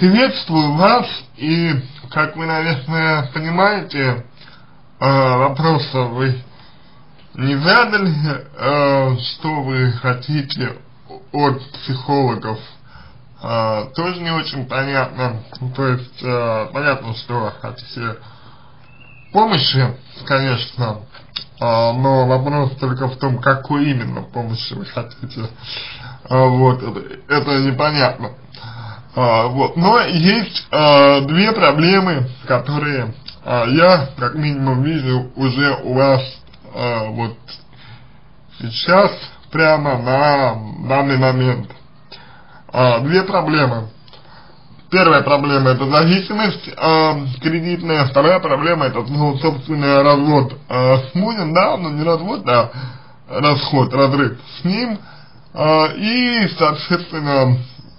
Приветствую вас, и, как вы, наверное, понимаете, вопроса вы не задали, что вы хотите от психологов, тоже не очень понятно. То есть, понятно, что хотите помощи, конечно, но вопрос только в том, какой именно помощи вы хотите. Вот, это непонятно. Вот, но есть две проблемы, которые я, как минимум, вижу уже у вас вот сейчас, прямо на данный момент. Две проблемы. Первая проблема — это зависимость кредитная, вторая проблема — это, ну, собственно, развод с мужем, да, ну не развод, а разрыв с ним, и, соответственно,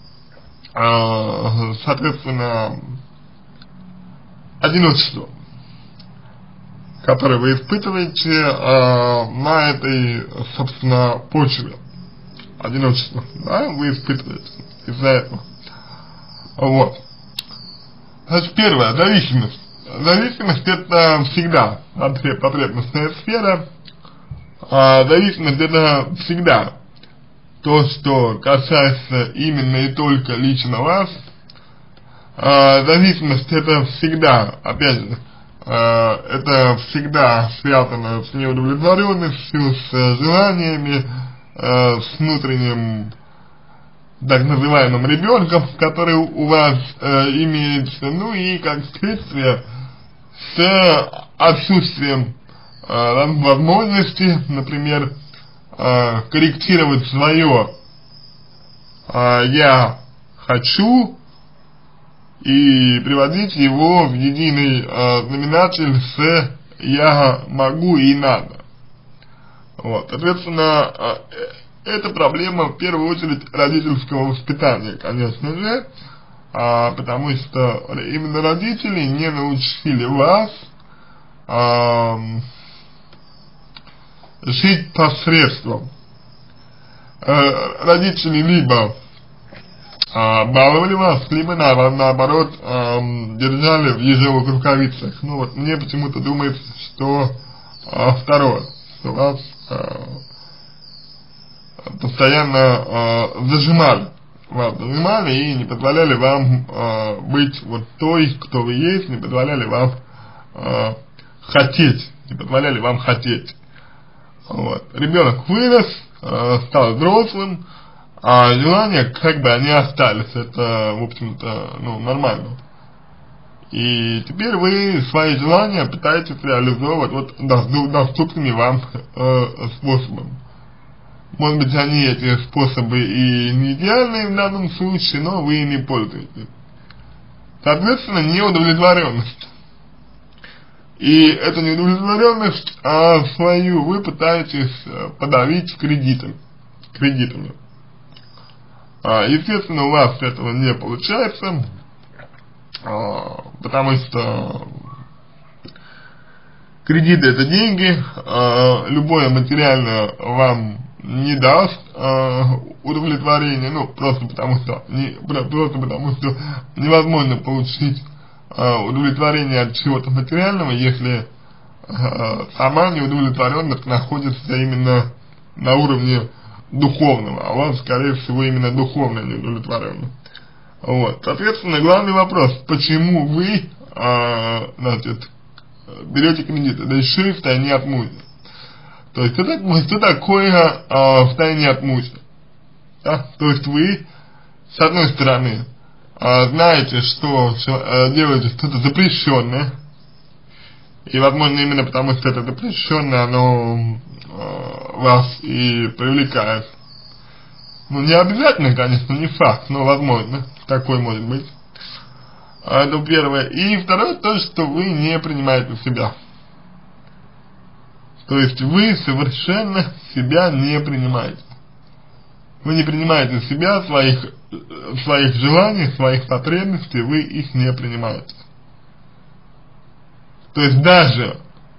одиночество, которое вы испытываете на этой, собственно, почве. Одиночество, да, вы испытываете из-за этого. Вот. Значит, первое, зависимость. Зависимость — это всегда потребностная сфера. Зависимость — это всегда то, что касается именно и только лично вас. Зависимость — это всегда, опять же, это всегда связано с неудовлетворенностью, с желаниями, с внутренним так называемым ребенком, который у вас имеется, ну и как следствие с отсутствием возможности, например, корректировать свое «я хочу» и приводить его в единый знаменатель с «я могу» и «надо». Вот, соответственно, это проблема в первую очередь родительского воспитания, конечно же, потому что именно родители не научили вас жить посредством. Родители либо баловали вас, либо наоборот держали в ежовых рукавицах. Ну вот мне почему-то думается, что второе, что вас постоянно зажимали и не позволяли вам быть вот той, кто вы есть, не позволяли вам хотеть. Вот. Ребенок вырос, стал взрослым, а желания как бы они остались. Это, в общем-то, ну, нормально. И теперь вы свои желания пытаетесь реализовывать вот доступными вам способами. Может быть, они, эти способы, и не идеальные в данном случае, но вы ими пользуетесь. Соответственно, неудовлетворенность. И эту неудовлетворенность свою вы пытаетесь подавить кредитами. Естественно, у вас этого не получается, потому что кредиты — это деньги, любое материальное вам не даст удовлетворения, ну, просто потому что невозможно получить удовлетворение от чего-то материального, если сама неудовлетворенность находится именно на уровне духовного, а у вас, скорее всего, именно духовная неудовлетворенность. Вот. Соответственно, главный вопрос: почему вы, значит, берете кредиты, да еще и втайне от мужа? То есть, что такое втайне от мужа? Да? То есть, вы, с одной стороны, знаете, что делаете что-то запрещенное, и, возможно, именно потому что это запрещенное, оно вас и привлекает. Ну, не обязательно, конечно, не факт, но возможно, такой может быть. Это первое. И второе, то, что вы не принимаете себя. То есть вы совершенно себя не принимаете. Вы не принимаете себя, своих желаний, своих потребностей, вы их не принимаете. То есть даже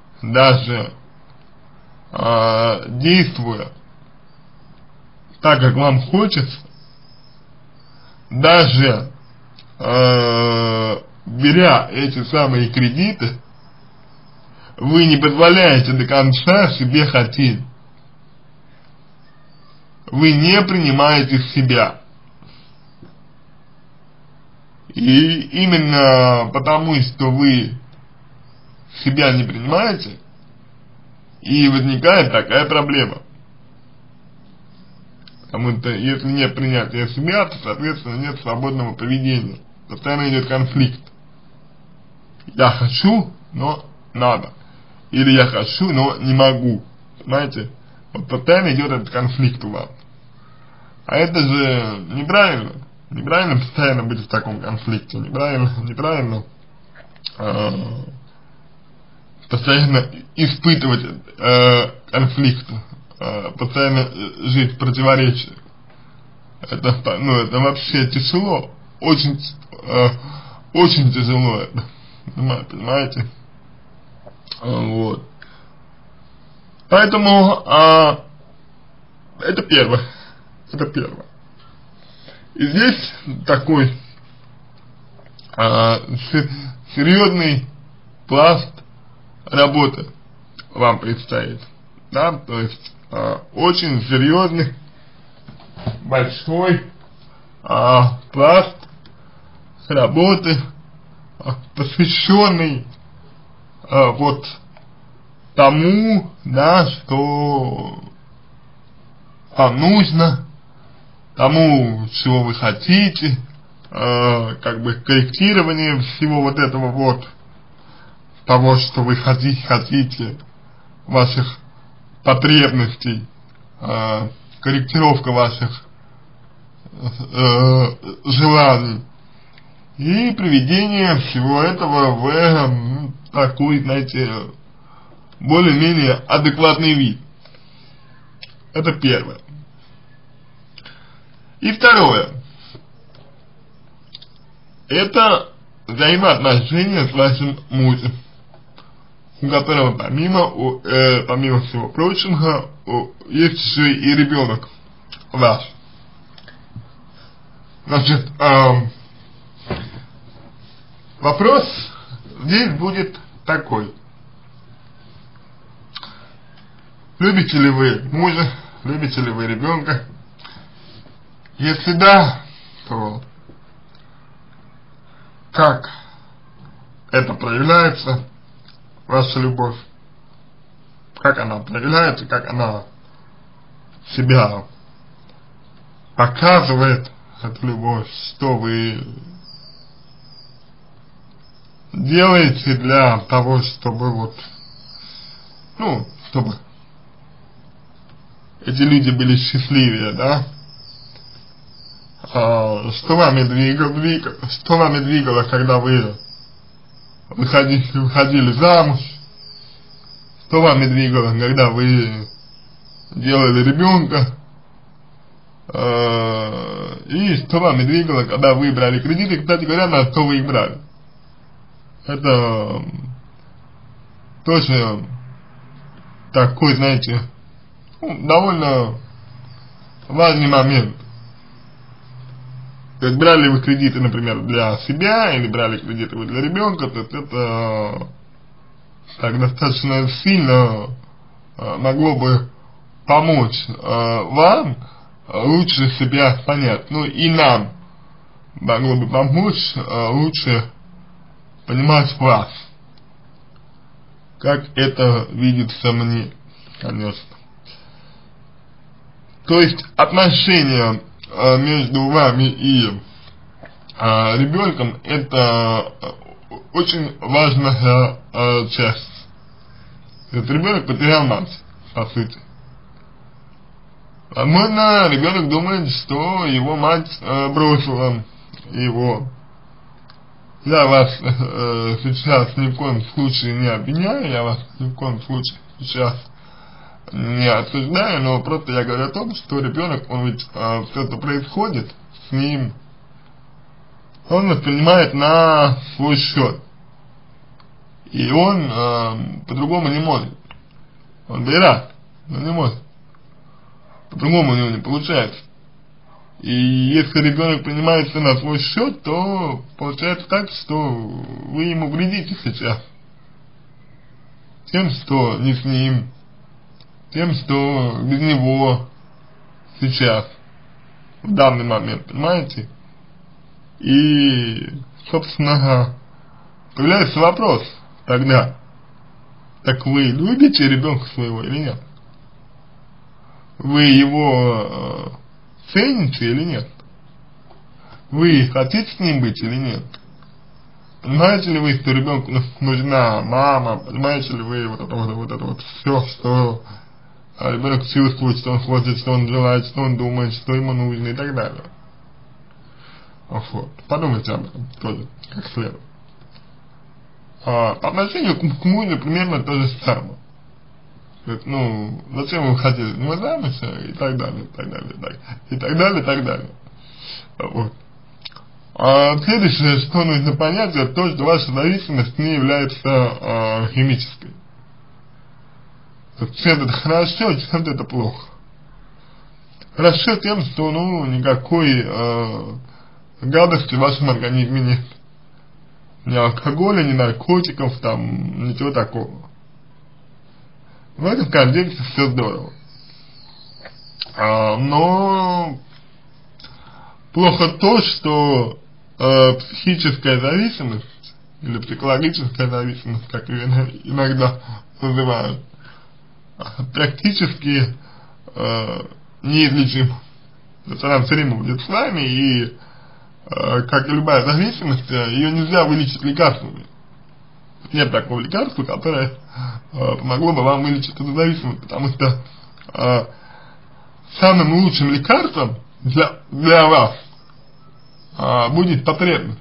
действуя так, как вам хочется, даже беря эти самые кредиты, вы не позволяете до конца себе хотеть. Вы не принимаете себя. И именно потому, что вы себя не принимаете, и возникает такая проблема. Потому что если нет принятия себя, то, соответственно, нет свободного поведения. Постоянно идет конфликт. Я хочу, но надо. Или я хочу, но не могу. Понимаете? Вот постоянно идет этот конфликт у вас. А это же неправильно. Неправильно постоянно быть в таком конфликте. Неправильно постоянно испытывать конфликт. Постоянно жить в противоречии. Это вообще тяжело. Очень тяжело это. Понимаете? Вот. Поэтому это первое. И здесь такой серьезный пласт работы вам предстоит. Да, то есть очень серьезный, большой пласт работы, посвященный вот тому, да, что вам нужно, тому, чего вы хотите, как бы корректирование всего вот этого вот, того, что вы хотите, ваших потребностей, корректировка ваших желаний и приведение всего этого в такой, знаете, более-менее адекватный вид. Это первое. И второе. Это взаимоотношения с вашим мужем, у которого помимо всего прочего есть еще и ребенок ваш. Значит, вопрос здесь будет такой. Любите ли вы мужа, любите ли вы ребенка? Если да, то как это проявляется, ваша любовь? Как она проявляется, как она себя показывает, эту любовь, что вы делаете для того, чтобы вот, чтобы эти люди были счастливее, да? Что вами двигало, когда вы выходили замуж? Что вами двигало, когда вы делали ребенка? И что вами двигало, когда вы брали кредиты? Кстати говоря, на что вы их брали? Это тоже такой, знаете, довольно важный момент. То есть брали вы кредиты, например, для себя, или брали кредиты вы для ребенка, то есть это так достаточно сильно могло бы помочь вам лучше себя понять. Ну и нам могло бы помочь лучше понимать вас. Как это видится мне, конечно. То есть отношения между вами и ребенком — это очень важная часть. Этот ребенок потерял мать, по сути. Возможно, ребенок думает, что его мать бросила его. Я вас сейчас ни в коем случае не обвиняю, я вас ни в коем случае сейчас не осуждаю, но просто я говорю о том, что ребенок, он ведь все это происходит с ним, он воспринимает на свой счет, и он по-другому не может. Он бы и рад, но не может, по-другому у него не получается. И если ребенок принимается на свой счет, то получается так, что вы ему вредите сейчас. Тем, что не с ним, тем, что без него сейчас, в данный момент, понимаете? И, собственно, появляется вопрос тогда, так вы любите ребенка своего или нет? Вы его цените или нет? Вы хотите с ним быть или нет? Понимаете ли вы, что ребенку нужна мама? Понимаете ли вы вот это все, что ребенок чувствует, что он хочет, что он желает, что он думает, что ему нужно и так далее? Вот. Подумайте об этом тоже, как следует. По отношению к мужу примерно то же самое. То есть, ну, зачем вы хотели не замуж, и так далее, и так далее, и так далее, и так далее. Вот. Следующее, что нужно понять, это то, что ваша зависимость не является химической. Чем-то это хорошо, чем-то это плохо. Хорошо тем, что, ну, никакой гадости в вашем организме нет. Ни алкоголя, ни наркотиков, там, ничего такого. В этом контексте все здорово. Но плохо то, что психическая зависимость, или психологическая зависимость, как ее иногда называют, практически неизлечима. То есть она все время будет с вами, и как и любая зависимость, ее нельзя вылечить лекарствами. Нет такого лекарства, которое помогло бы вам вылечить эту зависимость, потому что самым лучшим лекарством для вас будет потребность.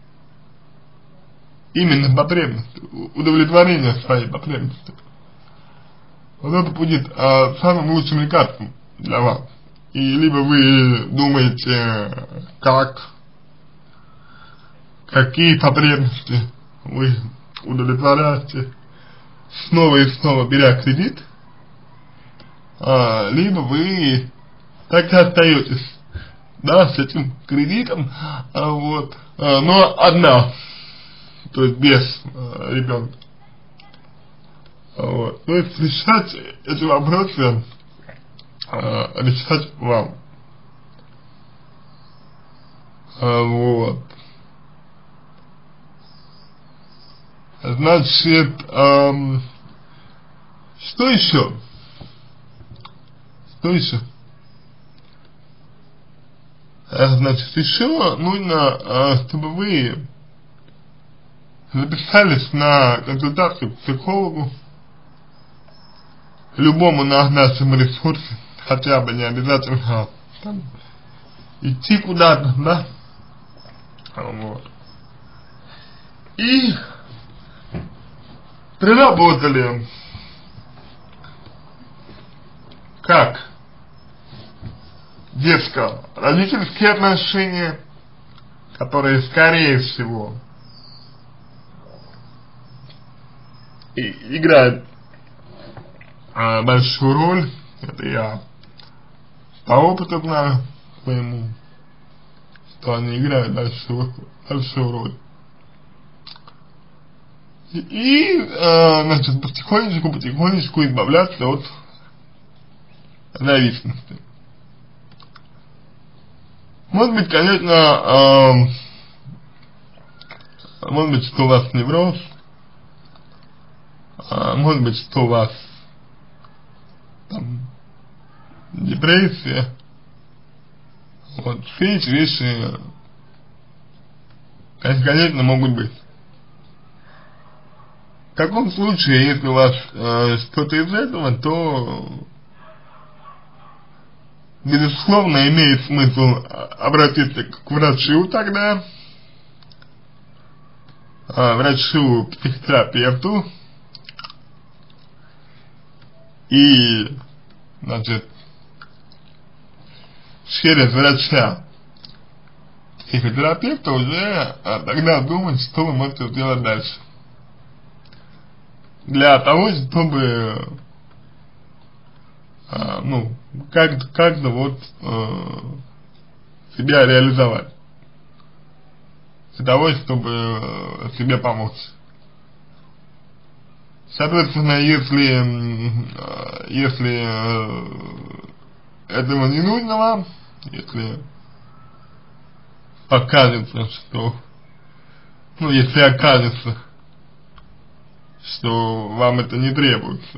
Именно потребность, удовлетворение своей потребности. Вот это будет самым лучшим лекарством для вас. И либо вы думаете, какие потребности вы удовлетворяете, снова и снова беря кредит, либо вы так и остаетесь, да, с этим кредитом, вот, но одна, то есть без ребенка. Вот. То есть решать эти вопросы, решать вам. Вот. Значит, что еще? Что еще? Значит, еще нужно, чтобы вы записались на консультацию к психологу, любому на нашем ресурсе, хотя бы не обязательно там, идти куда-то, да? Вот. И проработали, как детско-родительские отношения, которые, скорее всего, играют большую роль. Это я по опыту знаю своему, что они играют большую роль. И значит, потихонечку избавляться от зависимости. Может быть, конечно, может быть, что у вас невроз, может быть, что у вас там депрессия. Вот, все эти вещи, конечно, могут быть. В таком случае, если у вас что-то из этого, то безусловно имеет смысл обратиться к врачу тогда, врачу-психотерапевту, и, значит, через врача психотерапевта уже тогда думать, что вы можете сделать дальше. Для того, чтобы ну, как-то вот себя реализовать, для того, чтобы себе помочь. Соответственно, если этого не нужно вам, если окажется, что, ну, если окажется, что вам это не требуется,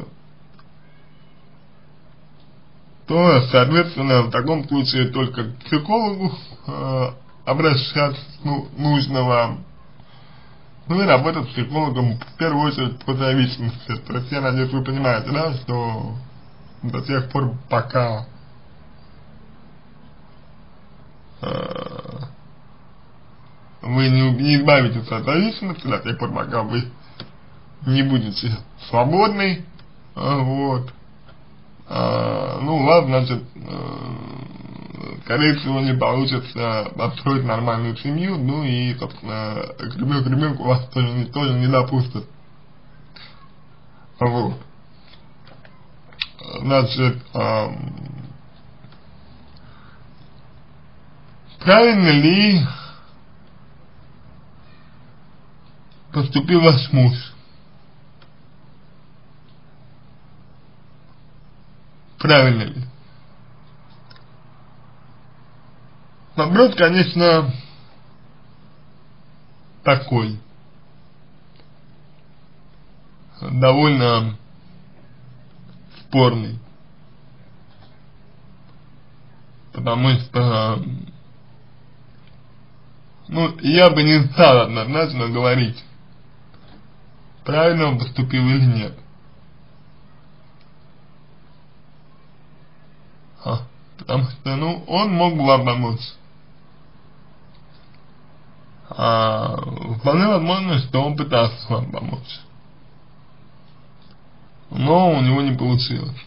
то, соответственно, в таком случае только к психологу обращаться нужно вам. Ну и работать с психологом в первую очередь по зависимости. То есть я надеюсь, вы понимаете, да, что до тех пор, пока вы не избавитесь от зависимости, до тех пор, пока вы не будете свободны, вот, ну, у вас, значит, скорее всего, не получится построить нормальную семью, ну и, собственно, к ребенку вас тоже не допустят. Вот. Значит, правильно ли поступил ваш муж? Правильно ли? Вопрос, конечно, такой, довольно спорный, потому что, ну, я бы не стал однозначно говорить, правильно он поступил или нет. Потому что, ну, он мог бы вам помочь. Вполне возможно, что он пытался вам помочь, но у него не получилось.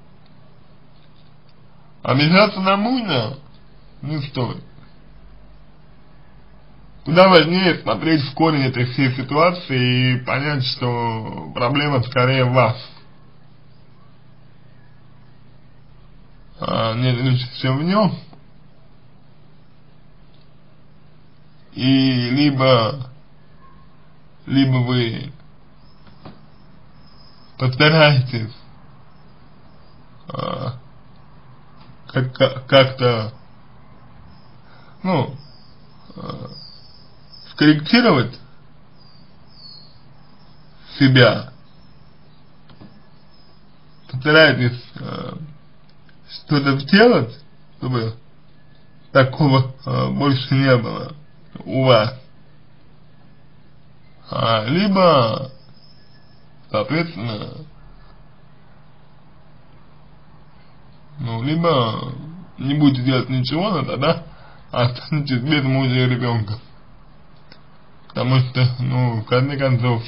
Обижаться на мужа не стоит. Куда важнее смотреть в корень этой всей ситуации и понять, что проблема скорее в вас, нежели чем в нем. И либо вы постараетесь как-то, ну, скорректировать себя, постараетесь что-то сделать, чтобы такого больше не было у вас, либо, соответственно, ну, либо не будете делать ничего, но тогда останетесь без мужа и ребенка, потому что, ну, в конце концов,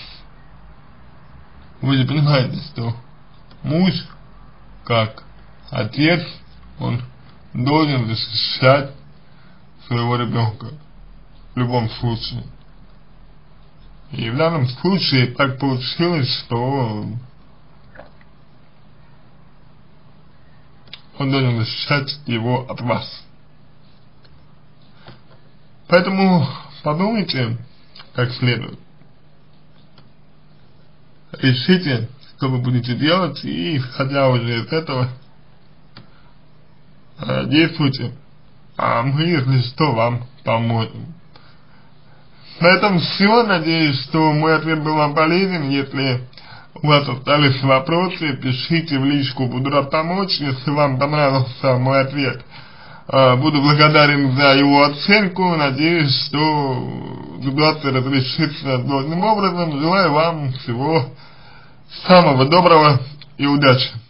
вы же понимаете, что муж, как отец, он должен защищать своего ребенка в любом случае. И в данном случае так получилось, что он должен защищать его от вас. Поэтому подумайте как следует. Решите, что вы будете делать, и исходя уже из этого действуйте. А мы, если что, вам поможем. На этом все. Надеюсь, что мой ответ был вам полезен. Если у вас остались вопросы, пишите в личку, буду рад помочь. Если вам понравился мой ответ, буду благодарен за его оценку. Надеюсь, что ситуация разрешится должным образом. Желаю вам всего самого доброго и удачи.